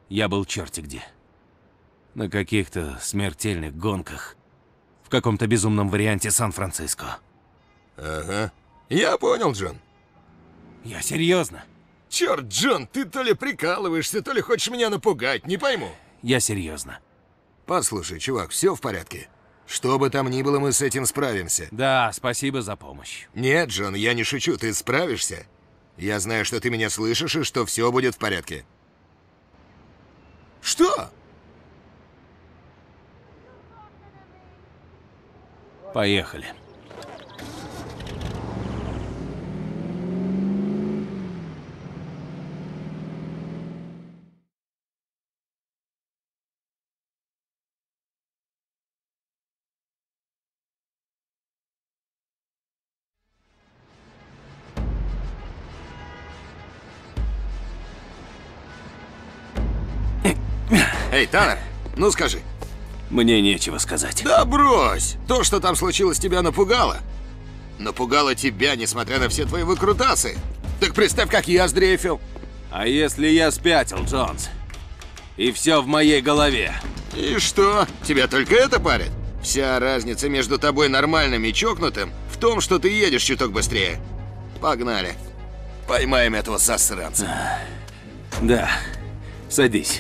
Я был черти где. На каких-то смертельных гонках. В каком-то безумном варианте Сан-Франциско. Ага. Я понял, Джон. Я серьезно. Черт, Джон, ты то ли прикалываешься, то ли хочешь меня напугать, не пойму. Я серьезно. Послушай, чувак, все в порядке. Что бы там ни было, мы с этим справимся. Да, спасибо за помощь. Нет, Джон, я не шучу, ты справишься. Я знаю, что ты меня слышишь и что все будет в порядке. Что? Поехали. Эй, Таннер, ну скажи. Мне нечего сказать. Да брось! То, что там случилось, тебя напугало. Напугало тебя, несмотря на все твои выкрутасы. Так представь, как я сдрейфил. А если я спятил, Джонс? И все в моей голове. И что? Тебя только это парит? Вся разница между тобой нормальным и чокнутым в том, что ты едешь чуток быстрее. Погнали. Поймаем этого засранца. Да, садись.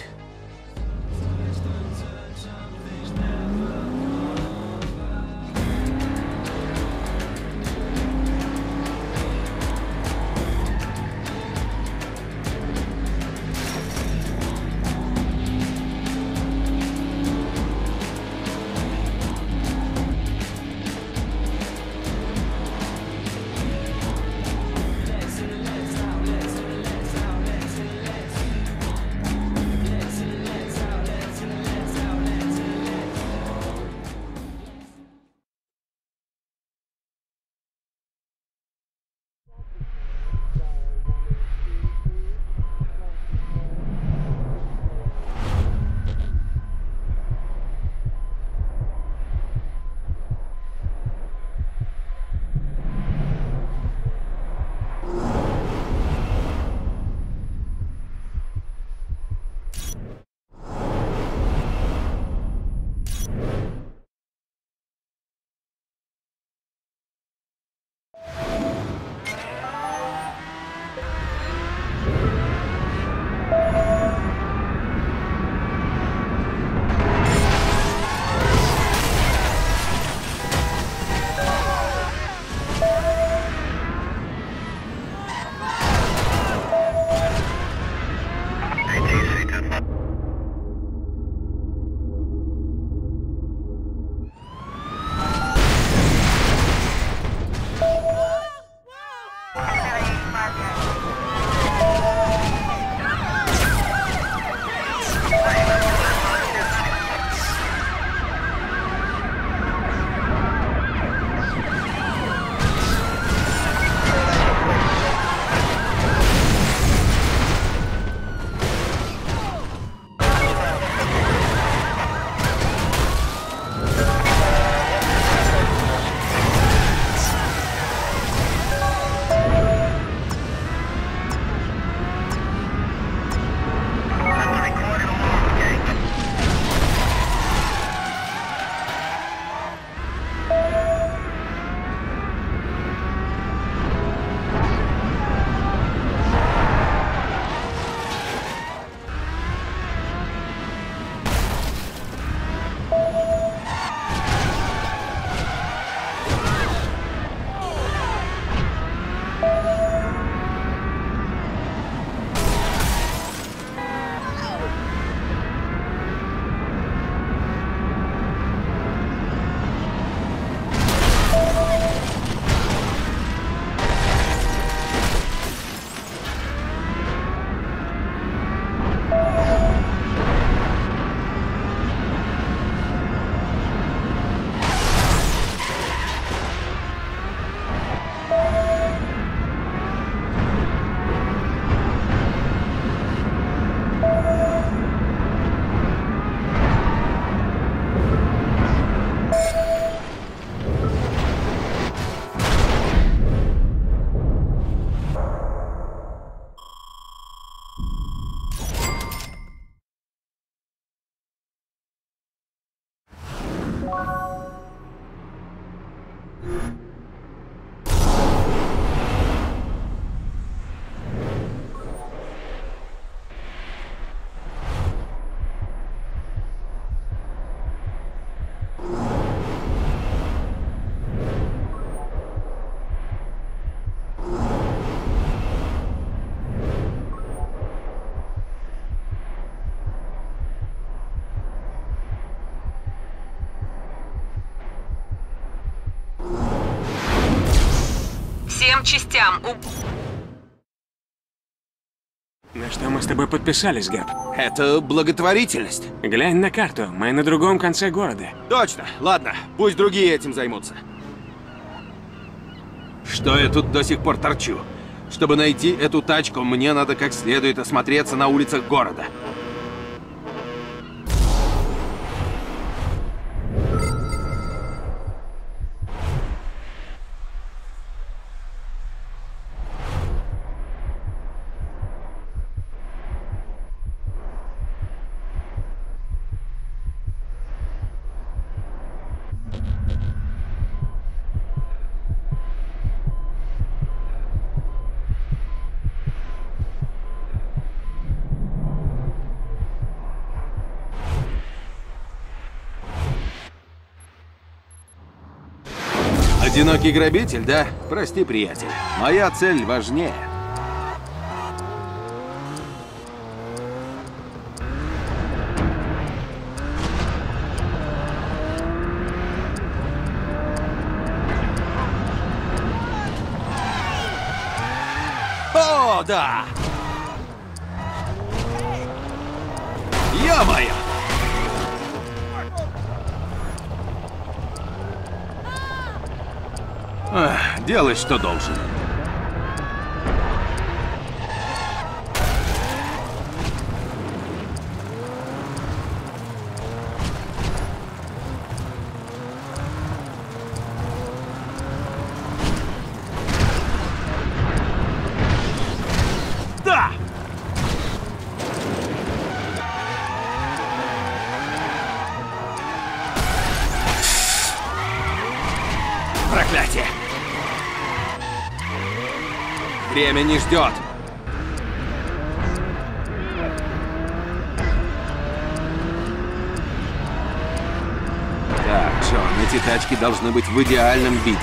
Всем частям. На что мы с тобой подписались, Гэб? Это благотворительность. Глянь на карту, мы на другом конце города. Точно. Ладно, пусть другие этим займутся. Что я тут до сих пор торчу? Чтобы найти эту тачку, мне надо как следует осмотреться на улицах города. Одинокий грабитель, да? Прости, приятель. Моя цель важнее. О, да! Ё-моё! Делай, что должен. Да! Проклятие! Время не ждет. Так, Джон, эти тачки должны быть в идеальном виде.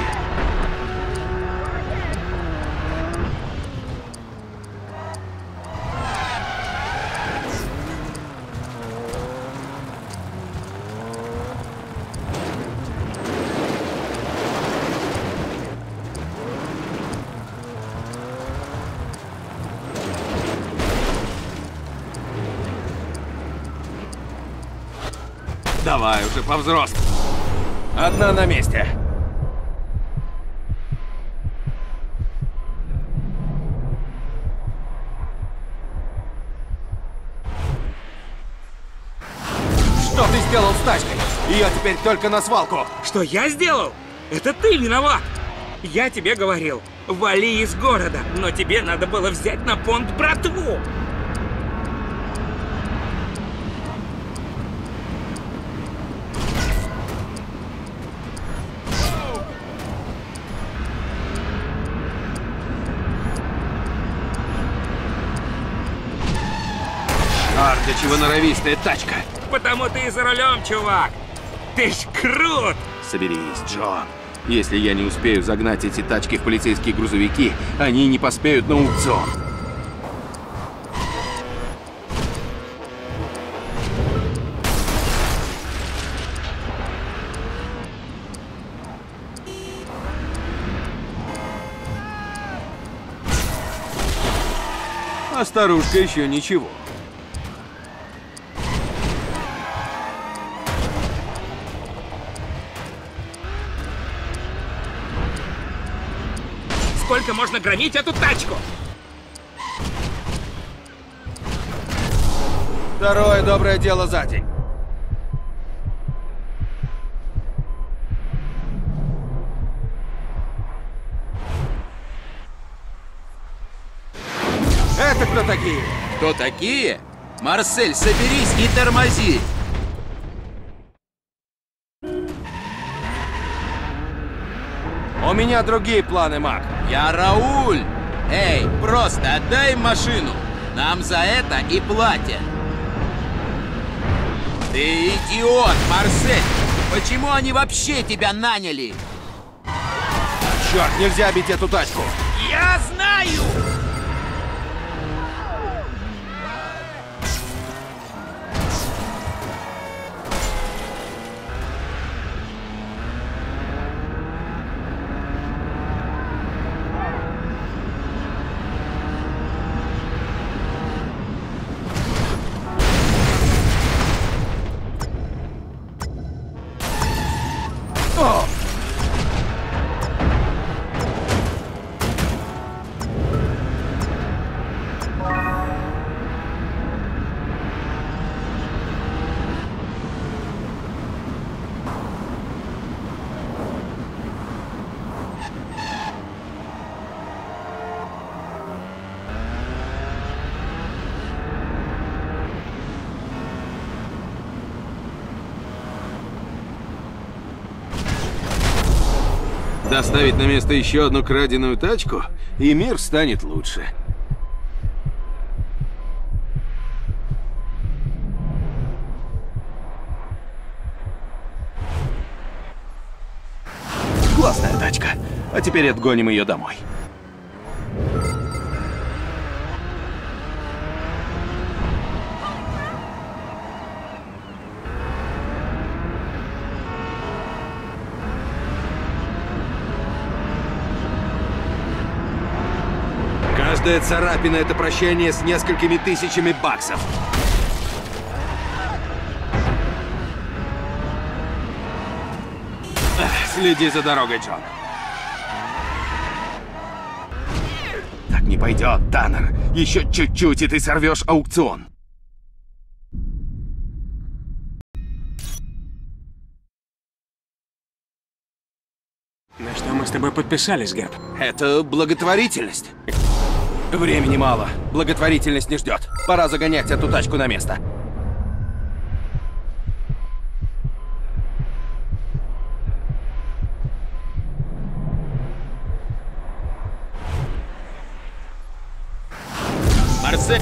Давай уже по-взрослому. Одна на месте. Что ты сделал с тачкой? Ее теперь только на свалку. Что я сделал? Это ты виноват. Я тебе говорил, вали из города, но тебе надо было взять на понт братву. До чего норовистая тачка. Потому ты и за рулем, чувак. Ты ж крут. Соберись, Джон. Если я не успею загнать эти тачки в полицейские грузовики, они не поспеют на аукцион. А старушка еще ничего. Сколько можно громить эту тачку? Второе доброе дело за день. Это кто такие? Кто такие? Марсель, соберись и тормози! У меня другие планы, Мак. Я Рауль! Эй, просто отдай им машину! Нам за это и платят! Ты идиот, Марсель! Почему они вообще тебя наняли? Черт, нельзя бить эту тачку! Я знаю! доставить на место еще одну краденую тачку, и мир станет лучше. Классная тачка. А теперь отгоним ее домой. Каждая царапина — это прощание с несколькими тысячами баксов. Следи за дорогой, Джон. Так не пойдет, Таннер. Еще чуть-чуть, и ты сорвешь аукцион. На что мы с тобой подписались, Гэп? Это благотворительность. Времени мало. Благотворительность не ждет. Пора загонять эту тачку на место. Марсель!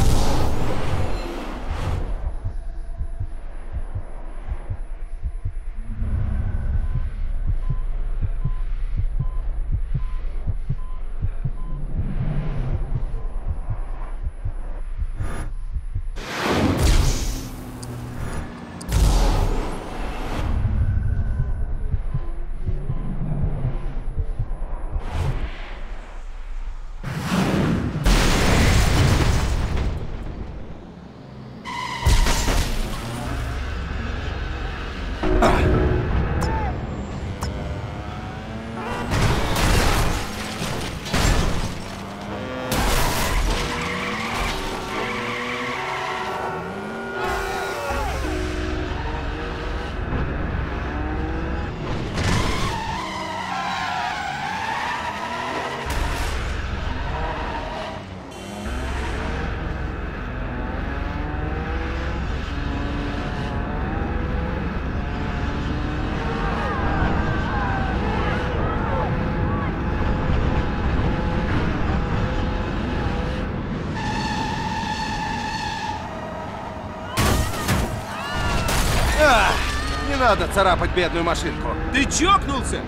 Не надо царапать бедную машинку. Ты чокнулся?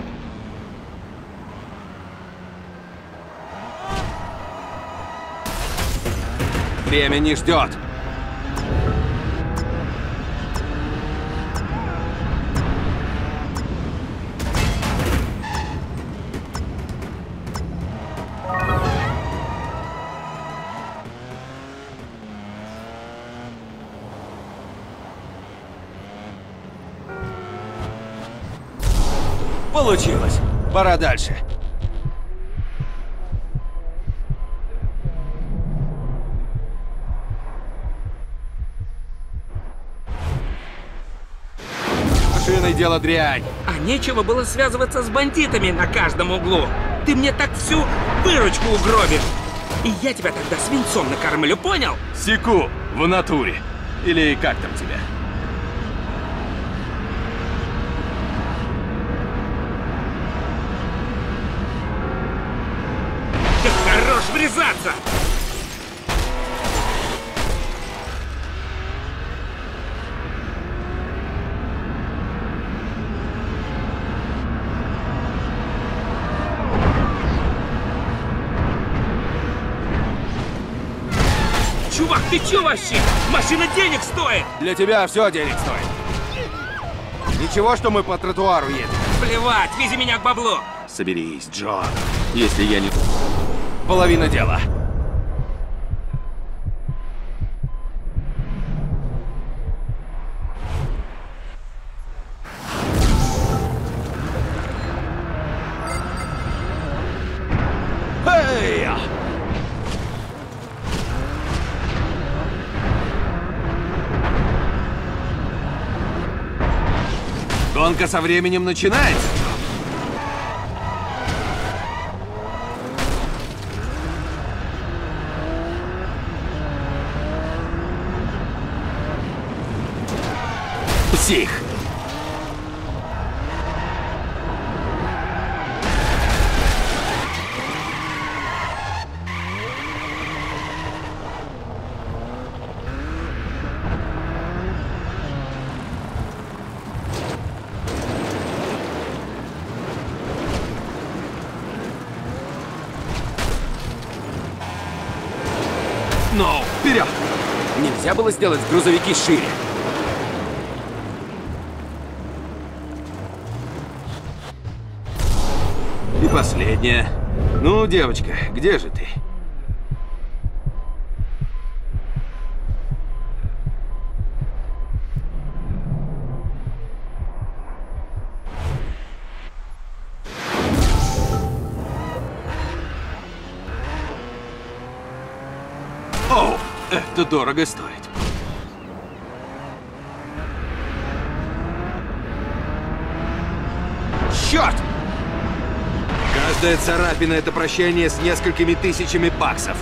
Время не ждет. Получилось. Пора дальше. Машиной дело дрянь. А нечего было связываться с бандитами на каждом углу. Ты мне так всю выручку угробишь. И я тебя тогда свинцом накормлю, понял? Секу в натуре. Или как там тебя? Хорош врезаться! Чувак, ты чё вообще? Машина денег стоит! Для тебя все денег стоит. Ничего, что мы по тротуару едем. Плевать, вези меня к баблу! Соберись, Джон. Если я не... Половина дела. Эй! Гонка со временем начинается. Псих. Вперед! Нельзя было сделать грузовики шире. И последняя. Ну, девочка, где же ты? Оу, это дорого стоит. Черт! Каждая царапина — это прощание с несколькими тысячами баксов.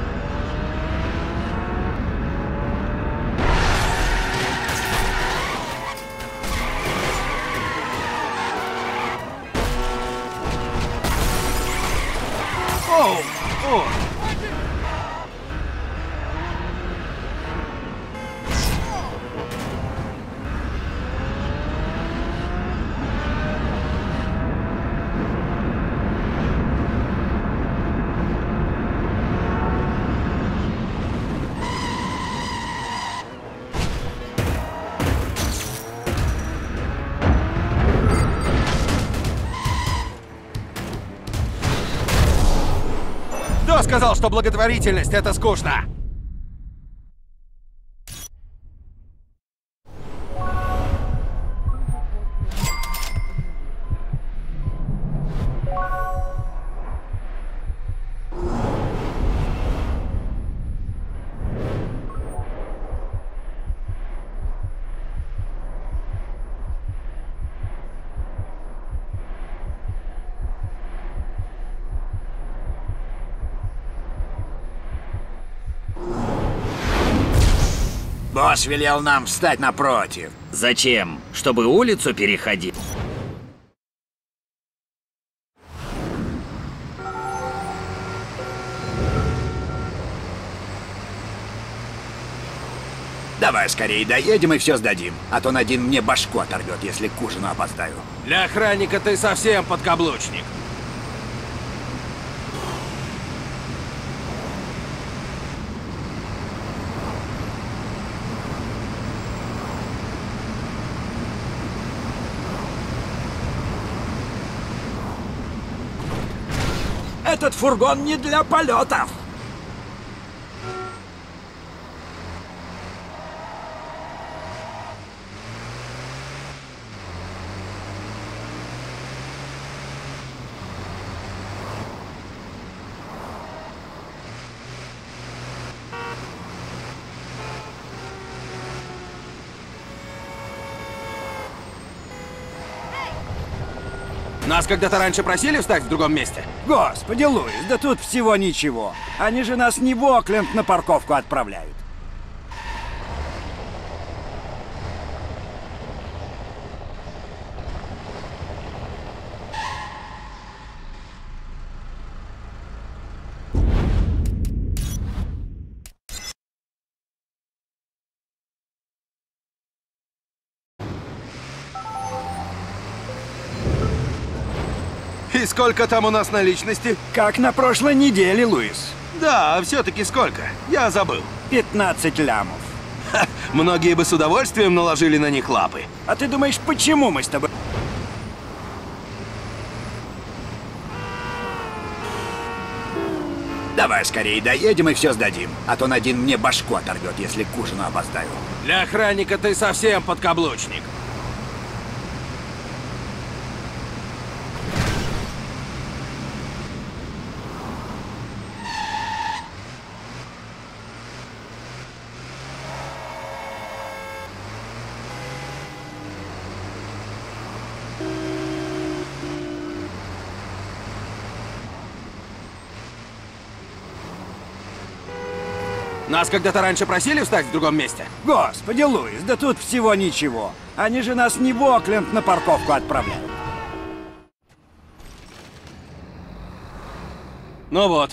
Оу! О! Кто сказал, что благотворительность — это скучно? Босс велел нам встать напротив. Зачем? Чтобы улицу переходить? Давай скорее доедем и все сдадим. А то Надин мне башку оторвет, если к ужину опоздаю. Для охранника ты совсем подкаблучник. Этот фургон не для полетов. Нас когда-то раньше просили встать в другом месте? Господи, Луис, да тут всего ничего. Они же нас не в Окленд на парковку отправляют. И сколько там у нас наличности? Как на прошлой неделе, Луис. Да, все-таки сколько? Я забыл. 15 лямов. Ха, многие бы с удовольствием наложили на них лапы. А ты думаешь, почему мы с тобой... Давай скорее доедем и все сдадим. А то Надин мне башку оторвет, если к ужину опоздаю. Для охранника ты совсем подкаблучник. Нас когда-то раньше просили встать в другом месте? Господи, Луис, да тут всего ничего. Они же нас не в Окленд на парковку отправляют. Ну вот.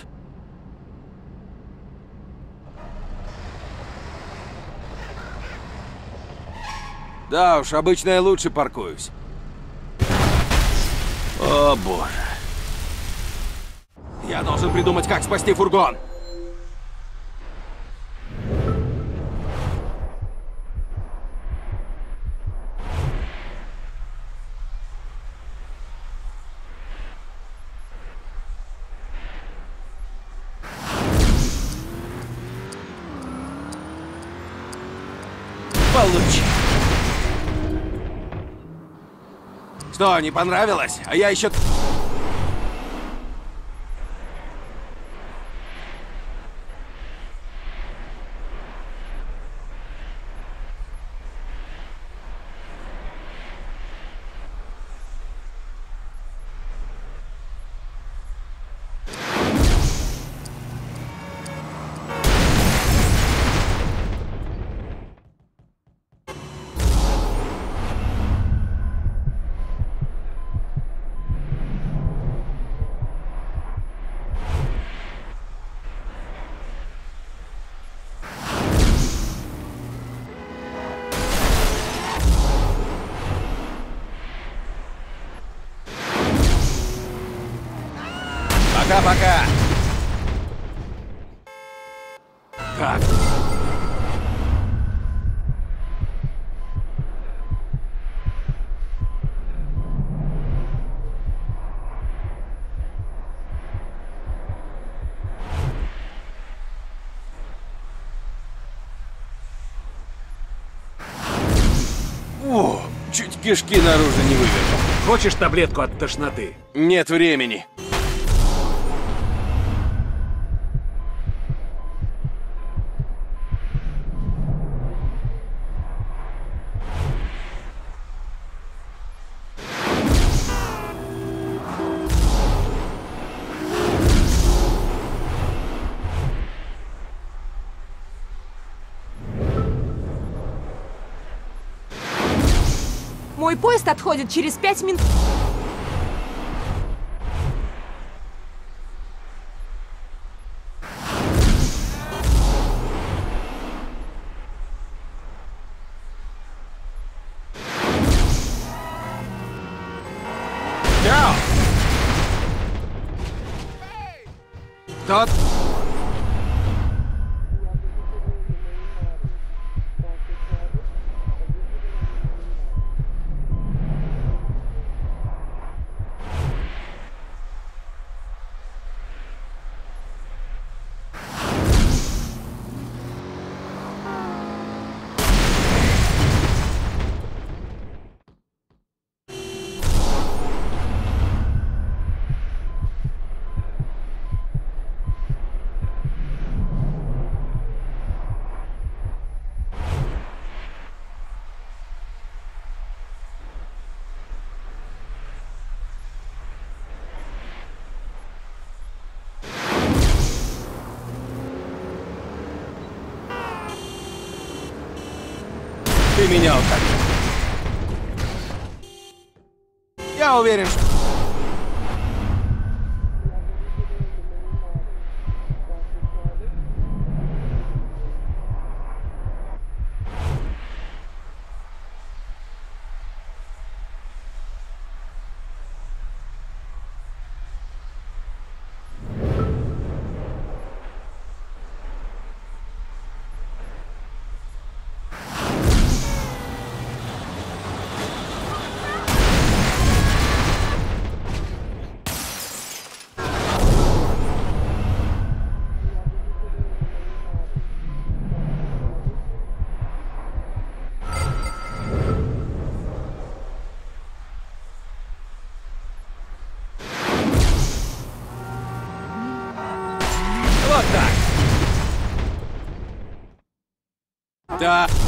Да уж, обычно я лучше паркуюсь. О боже. Я должен придумать, как спасти фургон. Получи. Что, не понравилось? А я еще... Пока-пока. Так. О, чуть кишки наружу не вывернул. Хочешь таблетку от тошноты? Нет времени. Мой поезд отходит через 5 минут. Тот. Ты меня утопил. Я уверен, что... Вот так. Да.